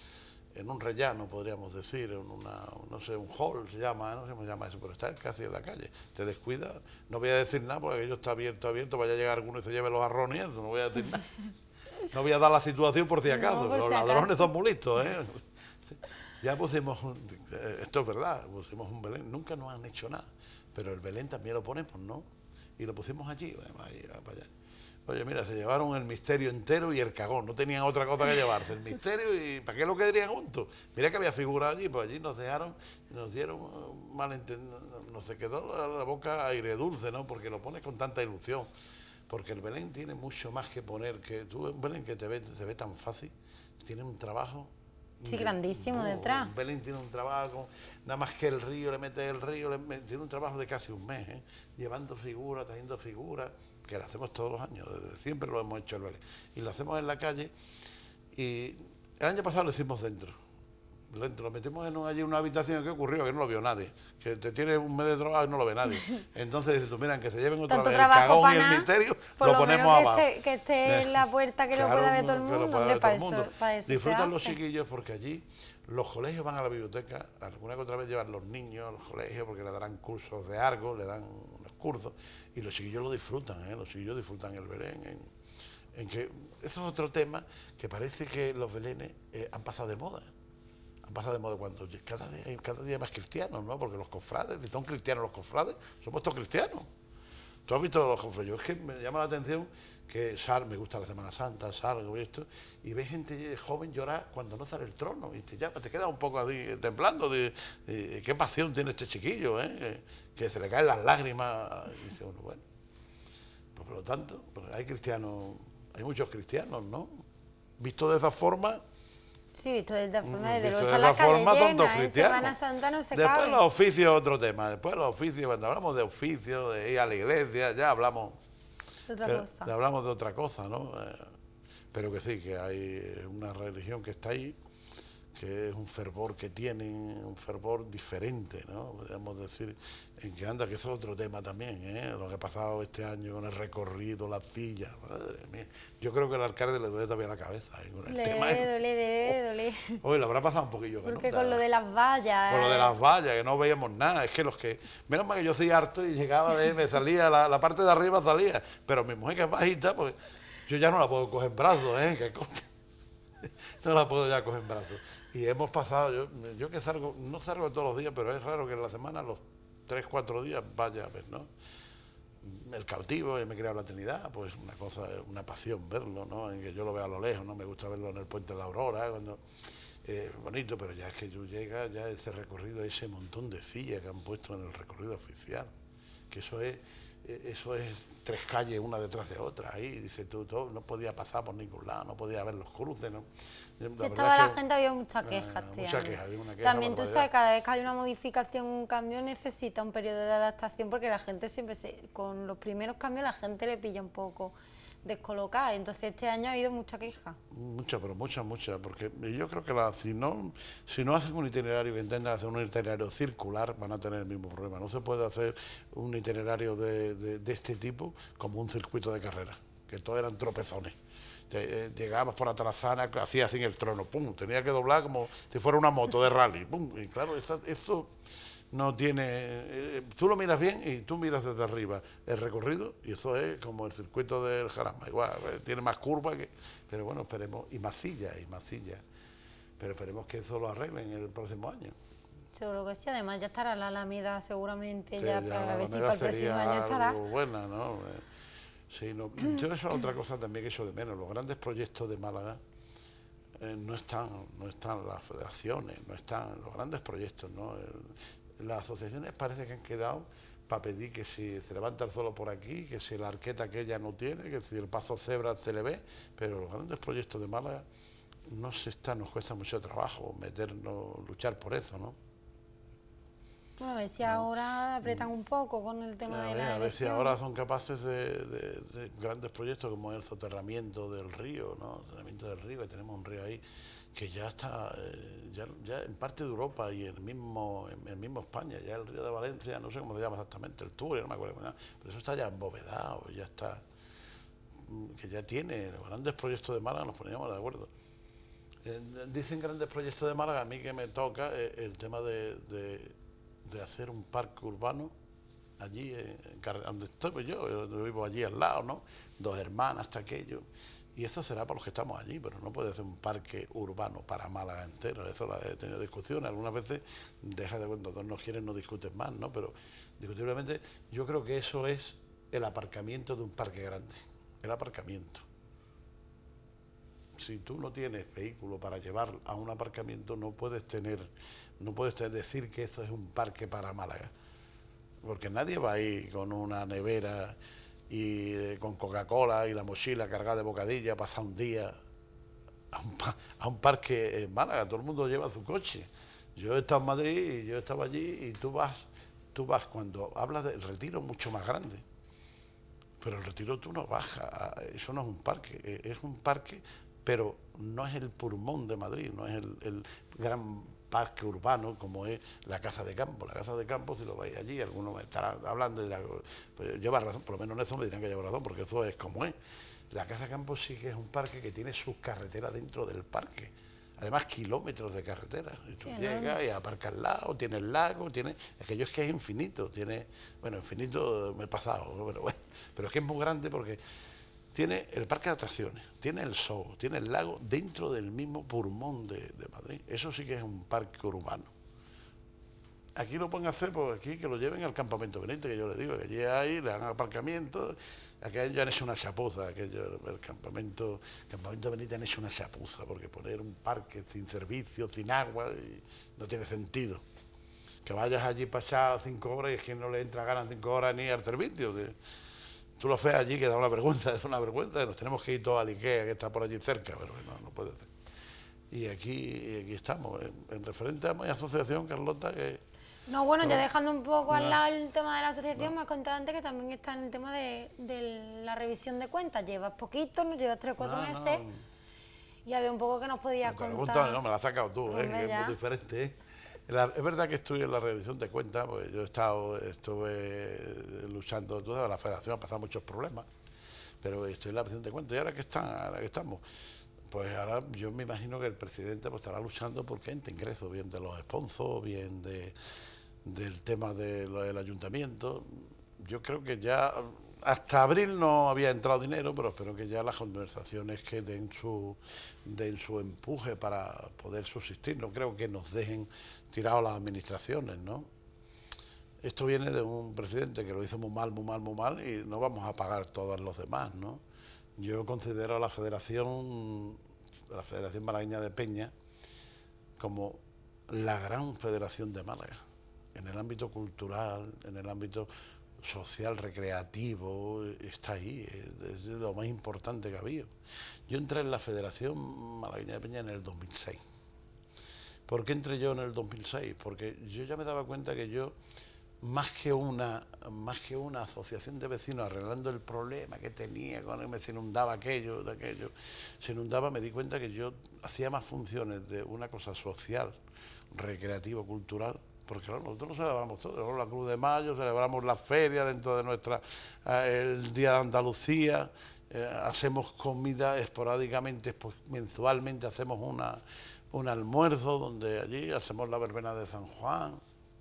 un rellano, podríamos decir, en no sé, un hall se llama, no sé cómo se llama eso, pero está casi en la calle. Te descuida, no voy a decir nada porque aquello está abierto, vaya a llegar alguno y se lleve los jarrones y eso, no voy a decir nada. No voy a dar la situación por si acaso, no, los ladrones son muy listos, ¿eh? Ya pusimos, esto es verdad, pusimos un Belén, nunca nos han hecho nada, pero el Belén también lo ponemos, ¿no? Y lo pusimos allí, para allá. Oye, mira, se llevaron el misterio entero y el cagón, no tenían otra cosa que llevarse, el misterio y ¿para qué lo quedarían juntos? Mira que había figuras allí, pues allí nos dejaron, nos dieron malentendido, nos se quedó la boca aire dulce, ¿no? Porque lo pones con tanta ilusión, porque el Belén tiene mucho más que poner, que tú, un Belén que se ve tan fácil, tiene un trabajo... Sí, grandísimo detrás. Un Belén tiene un trabajo, nada más que el río, le metes el río, tiene un trabajo de casi un mes, llevando figuras, trayendo figuras, que lo hacemos todos los años, desde siempre lo hemos hecho el Belén. Y lo hacemos en la calle, y el año pasado lo hicimos dentro, lo metimos allí en una habitación. ¿Qué ocurrió? Que no lo vio nadie, que te tiene un mes de trabajo y no lo ve nadie. Entonces dices tú, miran, que se lleven otra vez el cagón y el misterio, lo ponemos abajo. Que esté en la puerta, que claro, lo pueda ver todo el mundo. Para eso disfrutan los chiquillos, porque allí los colegios van a la biblioteca, alguna que otra vez llevan los niños a los colegios porque le darán cursos de algo, le dan unos cursos, y los chiquillos lo disfrutan, los chiquillos disfrutan el Belén. En que eso es otro tema, que parece que los Belenes han pasado de moda. Pasa de modo cuando cada día hay más cristianos, ¿no? Porque los cofrades, si son cristianos los cofrades, somos todos cristianos. ¿Tú has visto los cofrades? Yo es que me llama la atención que me gusta la Semana Santa, salgo y esto, y ves gente joven llorar cuando no sale el trono, y te quedas un poco así temblando de qué pasión tiene este chiquillo, que se le caen las lágrimas, y dice uno, bueno, pues por lo tanto, pues hay cristianos, hay muchos cristianos, ¿no? Visto de esa forma... Sí, visto de esta forma, desde luego está la calle llena, en Semana Santa no se cabe. Después los oficios, otro tema, después los oficios, cuando hablamos de oficios, de ir a la iglesia, ya hablamos de otra cosa. Hablamos de otra cosa, ¿no? Pero que sí, que hay una religión que está ahí, que es un fervor que tienen, un fervor diferente, ¿no? Podríamos decir, en que anda, que eso es otro tema también, ¿eh? Lo que ha pasado este año con el recorrido, las sillas, madre mía. Yo creo que al alcalde le duele todavía la cabeza, ¿eh? Con el Le tema, debe doler. Hoy lo habrá pasado un poquillo. Porque con lo de las vallas... Con lo de las vallas, que no veíamos nada, es que los que... Menos mal que yo soy harto y llegaba me salía, la parte de arriba salía, pero mi mujer que es bajita, pues yo ya no la puedo coger en brazos, ¿eh? Que no la puedo ya coger en brazos. Y hemos pasado, yo que salgo, no salgo todos los días, pero es raro que en la semana, los 3, 4 días, vaya a ver, ¿no? El cautivo, me he creado la Trinidad, pues una cosa, una pasión verlo, ¿no? En que yo lo veo a lo lejos, ¿no? Me gusta verlo en el Puente de la Aurora, cuando bonito, pero ya es que tú llegas, ya ese recorrido, ese montón de sillas que han puesto en el recorrido oficial, que eso es 3 calles una detrás de otra, ahí dice tú, no podía pasar por ningún lado, no podía ver los cruces, ¿no? Si estaba la gente, había mucha queja este mucha año. queja, había una queja. También tú sabes, cada vez que hay una modificación, un cambio, necesita un periodo de adaptación, porque la gente siempre, con los primeros cambios, la gente le pilla un poco descolocada, entonces este año ha habido mucha queja. Mucha, pero mucha, porque yo creo que si no hacen un itinerario, que intentan hacer un itinerario circular, van a tener el mismo problema. No se puede hacer un itinerario de este tipo como un circuito de carrera, que todos eran tropezones. Llegabas por Atalazana, hacías sin el trono, pum, tenía que doblar como si fuera una moto de rally, pum, y claro, eso no tiene... tú lo miras bien y tú miras desde arriba el recorrido y eso es como el circuito del Jarama, igual, tiene más curvas, pero bueno, esperemos, y más sillas, pero esperemos que eso lo arreglen el próximo año. Seguro que sí, además ya estará la Alameda seguramente, Sí, ya para ver si para el próximo año estará. Buena, ¿no? Sí, no. Yo eso es otra cosa también que echo de menos, los grandes proyectos de Málaga no están las federaciones, no están los grandes proyectos, ¿no? Las asociaciones parece que han quedado para pedir que si se levanta el suelo por aquí, que si la arqueta aquella no tiene, que si el paso cebra se le ve, pero los grandes proyectos de Málaga nos cuesta mucho trabajo luchar por eso, ¿no? Bueno, a ver si ahora apretan un poco con el tema de la A ver si elección. ahora son capaces de grandes proyectos como el soterramiento del río, ¿no? El soterramiento del río, que tenemos un río ahí que ya está ya en parte de Europa y en el mismo España, ya el río de Valencia, no sé cómo se llama exactamente, el Turia, no me acuerdo nada, pero eso está ya embovedado, ya está, que ya tiene los grandes proyectos de Málaga, nos poníamos de acuerdo. Dicen grandes proyectos de Málaga, a mí que me toca el tema de hacer un parque urbano allí, donde estoy yo vivo allí al lado, ¿no? 2 hermanas, hasta aquello. Y esto será para los que estamos allí, pero no puede ser un parque urbano para Málaga entero. Eso lo he tenido discusiones. Algunas veces, cuando dos no quieren, no discuten más, ¿no? Pero discutiblemente, yo creo que eso es el aparcamiento de un parque grande. El aparcamiento. Si tú no tienes vehículo para llevar a un aparcamiento, no puedes decir que eso es un parque para Málaga. Porque nadie va ahí con una nevera y con Coca-Cola y la mochila cargada de bocadilla, pasar un día a un parque en Málaga. Todo el mundo lleva su coche. Yo he estado en Madrid y yo estaba allí y tú vas cuando hablas del Retiro, mucho más grande. Pero el Retiro tú no bajas, eso no es un parque, es un parque, pero no es el pulmón de Madrid, no es el gran parque urbano como es la Casa de Campo. La Casa de Campo, si lo veis allí, algunos me estarán hablando, pues lleva razón, por lo menos en eso me dirán que lleva razón, porque eso es como es. La Casa de Campo sí que es un parque que tiene sus carreteras dentro del parque. Además, kilómetros de carretera. Y tú llegas y aparcas al lado, tiene el lago, aquello es que es infinito. Infinito me he pasado, pero es que es muy grande porque tiene el parque de atracciones, tiene el zoo, tiene el lago dentro del mismo pulmón de Madrid. Eso sí que es un parque urbano. Aquí lo pueden hacer, pues aquí que lo lleven al Campamento Benítez, que yo les digo, que allí hay, le dan aparcamiento. Aquello han hecho una chapuza, el Campamento Benítez han hecho una chapuza, porque poner un parque sin servicio, sin agua, no tiene sentido. Que vayas allí pasar 5 horas y es que no le entra ganas 5 horas ni al servicio. Tú lo ves allí que da una vergüenza, es una vergüenza, nos tenemos que ir todos al Ikea, que está por allí cerca, pero no puede ser. Y aquí estamos, en referente a mi asociación, Carlota, que... No, bueno, ya dejando un poco al lado el tema de la asociación, me has contado antes que también está en el tema de la revisión de cuentas. Llevas poquito, no llevas 3 o 4 meses. Y había un poco que nos podías Te lo he contar. contado, no, me la has sacado tú, Hombre, que es ya. muy diferente, ¿eh? Es verdad que estoy en la rendición de cuentas, pues yo estuve luchando, tú sabes, la federación ha pasado muchos problemas, pero estoy en la rendición de cuentas. ¿Y ahora que estamos? Pues ahora yo me imagino que el presidente pues, estará luchando por que entre ingresos, bien de los sponsors, bien del tema del ayuntamiento. Yo creo que ya hasta abril no había entrado dinero, pero espero que ya las conversaciones que den su empuje para poder subsistir. No creo que nos dejen tirados las administraciones, ¿no? Esto viene de un presidente que lo hizo muy mal, y no vamos a pagar todos los demás, ¿no? Yo considero a la Federación Malagueña de Peñas como la gran federación de Málaga, en el ámbito cultural, en el ámbito social, recreativo, está ahí, es lo más importante que ha habido. Yo entré en la Federación Malagueña de Peñas en el 2006. ¿Por qué entré yo en el 2006? Porque yo ya me daba cuenta que yo, más que una asociación de vecinos arreglando el problema que tenía con él, se inundaba aquello, se inundaba, me di cuenta que yo hacía más funciones de una cosa social, recreativo, cultural, porque claro, nosotros lo celebramos todo, la Cruz de Mayo, celebramos la feria dentro de el Día de Andalucía, hacemos comida esporádicamente, pues mensualmente hacemos un almuerzo donde allí hacemos la verbena de San Juan,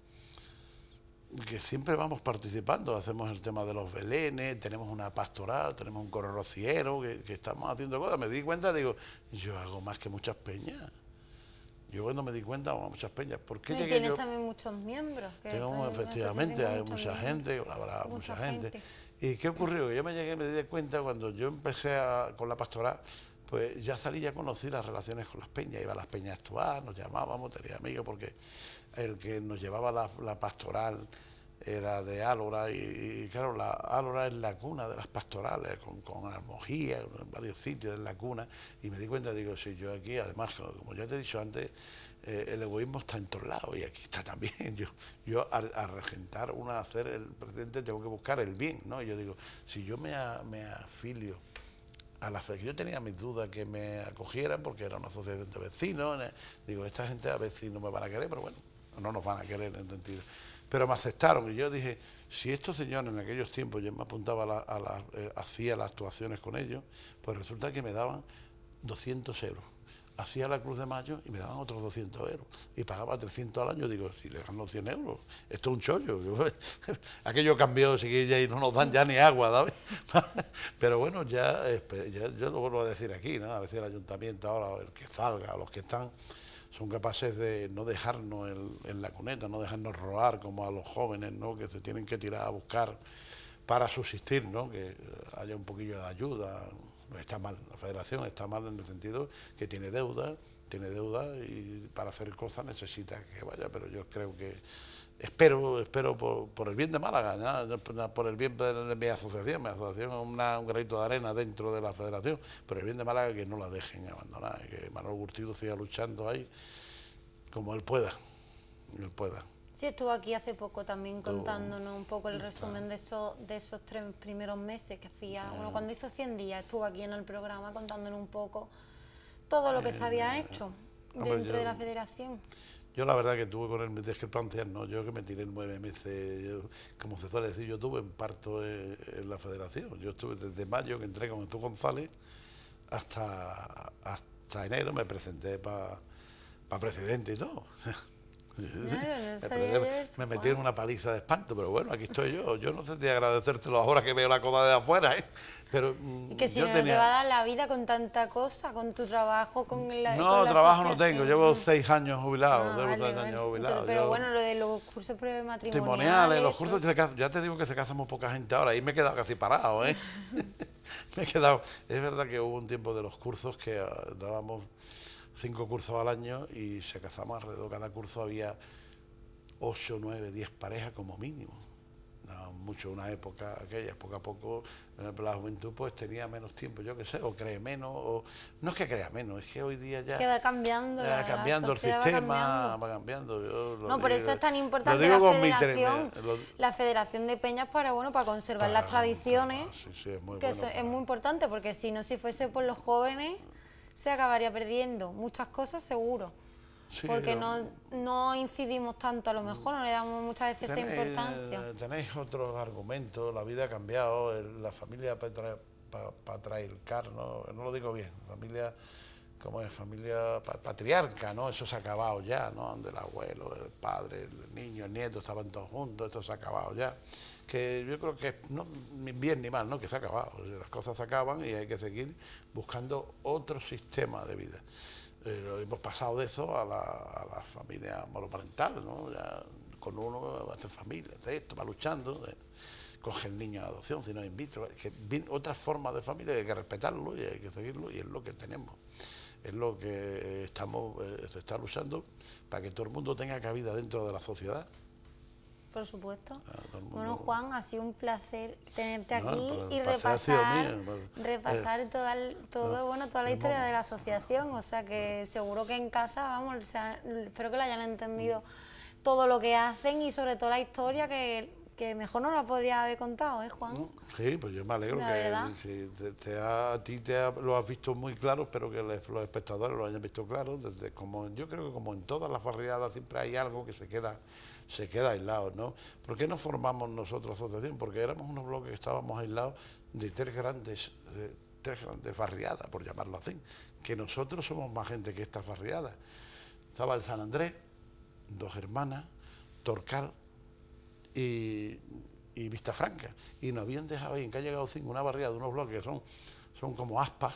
que siempre vamos participando, hacemos el tema de los belenes, tenemos una pastoral, tenemos un coro rociero, que estamos haciendo cosas. Me di cuenta, digo, yo hago más que muchas peñas. Yo cuando me di cuenta, hago muchas peñas. ¿Por qué Y llegué tienes yo? también muchos miembros. Efectivamente, hay mucha gente, colaboraba mucha gente. ¿Y qué ocurrió? Que yo me di cuenta cuando yo empecé con la pastoral, pues ya salí, ya conocí las relaciones con las peñas, iba a las peñas a actuar, nos llamábamos, tenía amigos, porque el que nos llevaba la pastoral era de Álora, y claro, Álora es la cuna de las pastorales, con Almojía, en varios sitios es la cuna, y me di cuenta, digo, si yo aquí, además, como ya te he dicho antes, el egoísmo está en todos lados, y aquí está también. Yo a regentar a ser el presidente tengo que buscar el bien, ¿no? Y yo digo, si yo me afilio a la fe, que yo tenía mis dudas que me acogieran, porque era una asociación de vecinos, digo, esta gente a ver si no me van a querer, pero bueno, no nos van a querer en el sentido. Pero me aceptaron, y yo dije, si estos señores en aquellos tiempos yo me apuntaba hacía las actuaciones con ellos, pues resulta que me daban 200 euros. Hacía la Cruz de Mayo y me daban otros 200 euros. Y pagaba 300 al año. Digo, si le gano 100 euros, esto es un chollo. Aquello cambió, chiquilla, y no nos dan ya ni agua, ¿sabes? Pero bueno, ya yo lo vuelvo a decir aquí, ¿no? A veces el ayuntamiento ahora, el que salga, los que están, son capaces de no dejarnos en la cuneta, no dejarnos robar como a los jóvenes, ¿no? Que se tienen que tirar a buscar para subsistir, ¿no? Que haya un poquillo de ayuda. Está mal, la federación está mal en el sentido que tiene deuda y para hacer cosas necesita que vaya, pero yo creo que espero por el bien de Málaga, ¿no? Por el bien de mi asociación es un granito de arena dentro de la federación, pero el bien de Málaga, que no la dejen abandonar, que Manuel Curtido siga luchando ahí como él pueda. Sí, estuvo aquí hace poco también contándonos un poco el resumen de esos 3 primeros meses que hacía. Bueno, cuando hizo 100 días estuvo aquí en el programa contándonos un poco todo lo que se había hecho dentro de la federación. Yo la verdad que tuve con él discrepancias, ¿no? Yo que me tiré 9 meses, como se suele decir, yo tuve en parto en la federación. Yo estuve desde mayo, que entré con Jesús González, hasta enero me presenté para presidente y todo. Claro, me metí en una paliza de espanto, pero bueno, aquí estoy yo. Yo no sé si agradecértelo ahora que veo la coda de afuera, ¿eh? Pero que si no te va a dar la vida con tanta cosa, con tu trabajo, con la No, trabajo no tengo, llevo 6 años jubilado, Pero yo, bueno, lo de los cursos prematrimoniales... Matrimoniales, los cursos, ya te digo que se casa muy poca gente ahora, y me he quedado casi parado, ¿eh? Me he quedado... Es verdad que hubo un tiempo de los cursos que dábamos 5 cursos al año y se casamos alrededor, cada curso había 8, 9, 10 parejas como mínimo. No, mucho una época aquella, poco a poco la juventud pues tenía menos tiempo, yo qué sé, o cree menos, o no es que crea menos, es que hoy día ya... Es que va cambiando, el sistema, va cambiando. No, por eso es tan importante la Federación de Peñas para conservar las tradiciones, sí, es muy que bueno, es muy importante, porque si no, si fuese por los jóvenes... se acabaría perdiendo muchas cosas seguro. Sí, porque no incidimos tanto, a lo mejor no le damos muchas veces esa importancia. Tenéis otros argumentos, la vida ha cambiado, la familia patriarcal, no lo digo bien, familia como es familia patriarca, ¿no? Eso se ha acabado ya, ¿no? Donde el abuelo, el padre, el niño, el nieto estaban todos juntos, esto se ha acabado ya. Que yo creo que no ni bien ni mal, ¿no? Que se ha acabado, las cosas se acaban y hay que seguir buscando otro sistema de vida. Hemos pasado de eso a la familia monoparental, ¿no? Ya con uno hace familia, de esto, va luchando, coge el niño en adopción, si no in vitro, que otras formas de familia, hay que respetarlo y hay que seguirlo, y es lo que tenemos, es lo que se está luchando para que todo el mundo tenga cabida dentro de la sociedad. Por supuesto. Bueno, Juan, ha sido un placer tenerte aquí y repasar toda la historia de la asociación, o sea que seguro que en casa, vamos, o sea, espero que lo hayan entendido todo lo que hacen y sobre todo la historia que mejor no la podría haber contado, ¿eh, Juan? Sí, pues yo me alegro que a ti lo has visto muy claro, espero que los espectadores lo hayan visto claro, yo creo que como en todas las barriadas siempre hay algo que se queda aislado, ¿no? ¿Por qué no formamos nosotros asociación? Porque éramos unos bloques que estábamos aislados de tres grandes barriadas, por llamarlo así, que nosotros somos más gente que estas barriadas. Estaba el San Andrés, Dos Hermanas, Torcal y Vistafranca, y nos habían dejado ahí en calle Gaucín una barriada de unos bloques que son como aspas,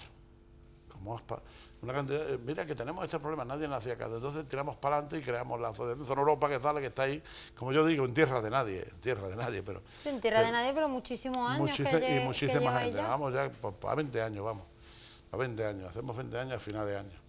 una cantidad, mira que tenemos este problema, nadie nació acá, entonces tiramos para adelante y creamos la asociación Zona Europa que está ahí, como yo digo, en tierra de nadie, pero... Sí, en tierra de nadie, pero muchísimos años y muchísima gente, vamos ya a 20 años, a 20 años, hacemos 20 años a final de año.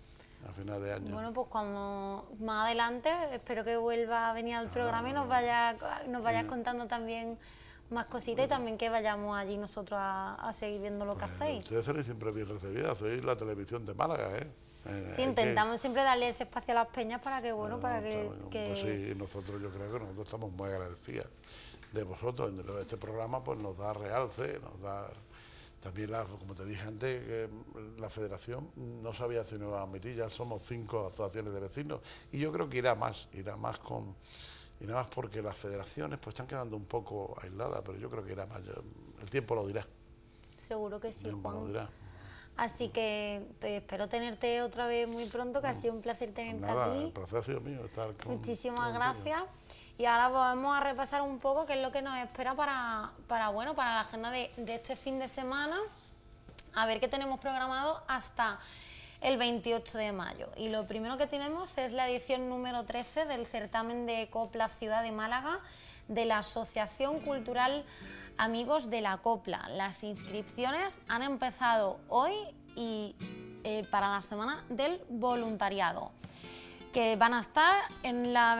Bueno, pues cuando más adelante espero que vuelva a venir al programa y nos vayas contando también más cositas y también que vayamos allí nosotros a seguir viendo lo que hacéis. Ustedes seréis siempre bien recibidas, sois la televisión de Málaga, ¿eh? Sí, intentamos siempre darle ese espacio a las peñas para que, Pues sí, nosotros, yo creo que nosotros estamos muy agradecidas de vosotros, este programa pues nos da realce, nos da... También, como te dije antes, que la federación no sabía si nos iba a admitir, ya somos 5 asociaciones de vecinos y yo creo que irá más porque las federaciones pues están quedando un poco aisladas, pero yo creo que irá más, el tiempo lo dirá. Seguro que sí, Juan. Así que espero tenerte otra vez muy pronto, que ha sido un placer tenerte aquí. El placer ha sido mío estar con... Muchísimas gracias. Y ahora vamos a repasar un poco qué es lo que nos espera para la agenda de este fin de semana. A ver qué tenemos programado hasta el 28 de mayo. Y lo primero que tenemos es la edición número 13 del certamen de Copla Ciudad de Málaga de la Asociación Cultural Amigos de la Copla. Las inscripciones han empezado hoy y para la semana del voluntariado, que van a estar en la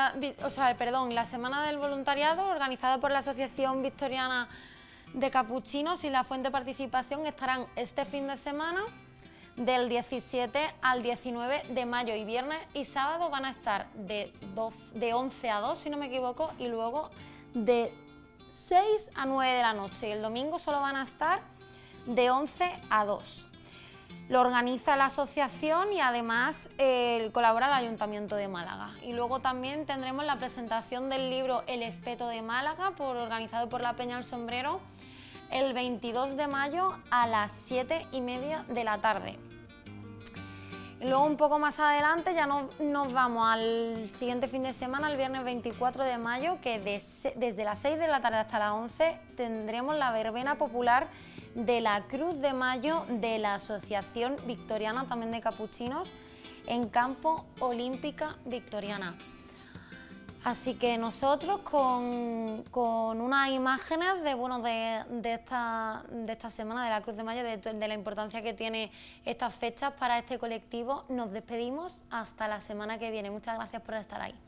la Semana del Voluntariado, organizada por la Asociación Victoriana de Capuchinos y la Fuente Participación, estarán este fin de semana del 17 al 19 de mayo, y viernes y sábado van a estar de 11 a 2, si no me equivoco, y luego de 6 a 9 de la noche, y el domingo solo van a estar de 11 a 2. Lo organiza la asociación y además colabora el Ayuntamiento de Málaga. Y luego también tendremos la presentación del libro El Espeto de Málaga, organizado por la Peña El Sombrero, el 22 de mayo a las 7:30 de la tarde. Y luego un poco más adelante ya nos vamos al siguiente fin de semana, el viernes 24 de mayo, que desde las 6 de la tarde hasta las 11 tendremos la verbena popular de la Cruz de Mayo de la Asociación Victoriana también de Capuchinos en Campo Olímpica Victoriana. Así que nosotros con unas imágenes de esta semana de la Cruz de Mayo, de la importancia que tiene estas fechas para este colectivo, nos despedimos hasta la semana que viene. Muchas gracias por estar ahí.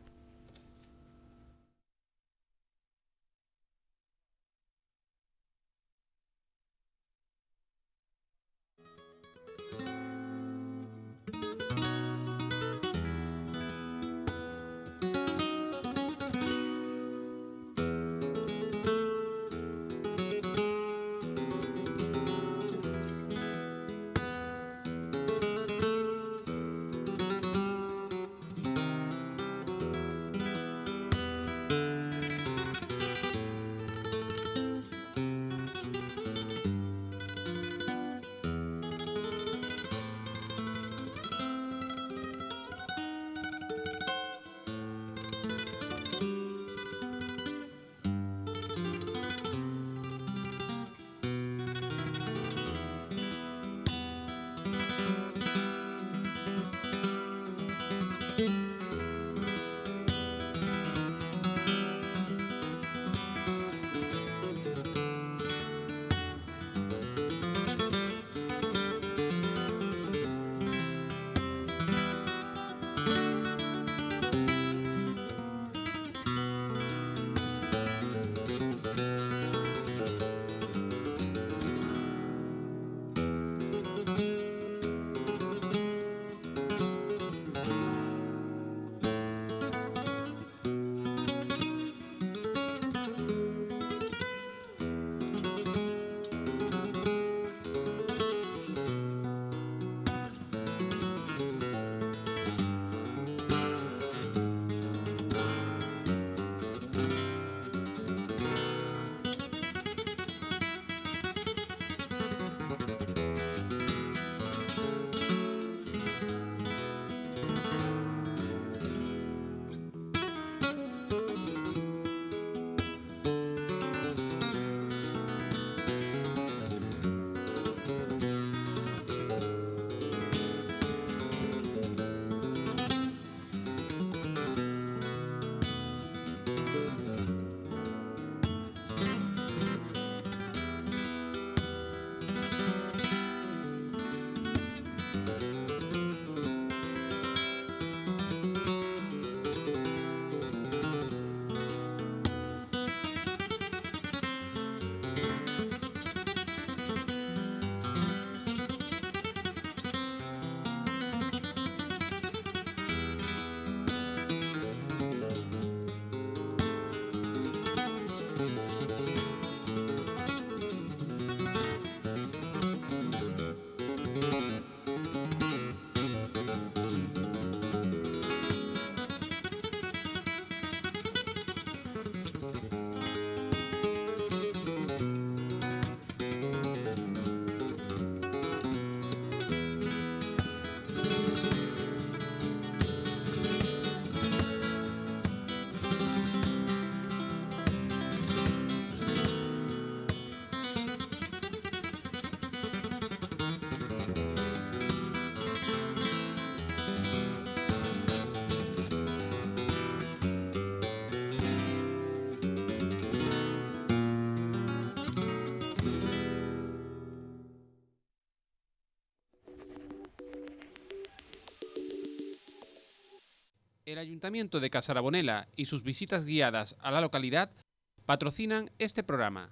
El Ayuntamiento de Casarabonela y sus visitas guiadas a la localidad patrocinan este programa.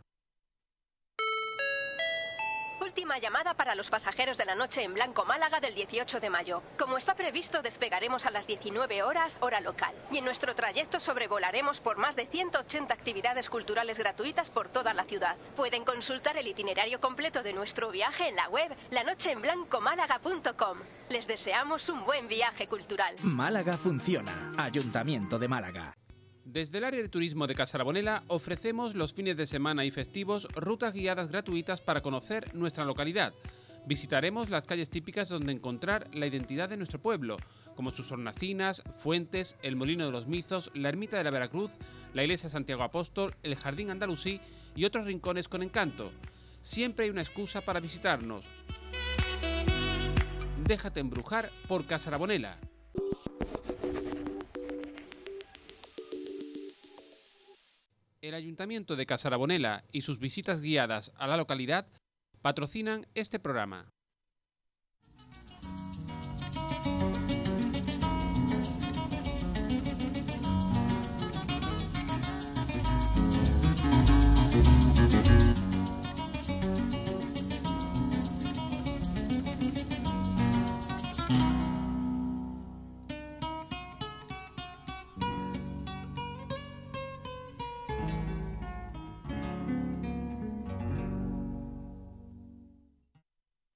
Última llamada para los pasajeros de la Noche en Blanco Málaga del 18 de mayo. Como está previsto, despegaremos a las 19 horas, hora local. Y en nuestro trayecto sobrevolaremos por más de 180 actividades culturales gratuitas por toda la ciudad. Pueden consultar el itinerario completo de nuestro viaje en la web lanocheenblancomálaga.com. Les deseamos un buen viaje cultural. Málaga funciona. Ayuntamiento de Málaga. Desde el área de turismo de Casarabonela ofrecemos los fines de semana y festivos rutas guiadas gratuitas para conocer nuestra localidad. Visitaremos las calles típicas donde encontrar la identidad de nuestro pueblo, como sus hornacinas, fuentes, el Molino de los Mizos, la Ermita de la Veracruz, la Iglesia Santiago Apóstol, el Jardín Andalusí y otros rincones con encanto. Siempre hay una excusa para visitarnos. Déjate embrujar por Casarabonela. El Ayuntamiento de Casarabonela y sus visitas guiadas a la localidad patrocinan este programa.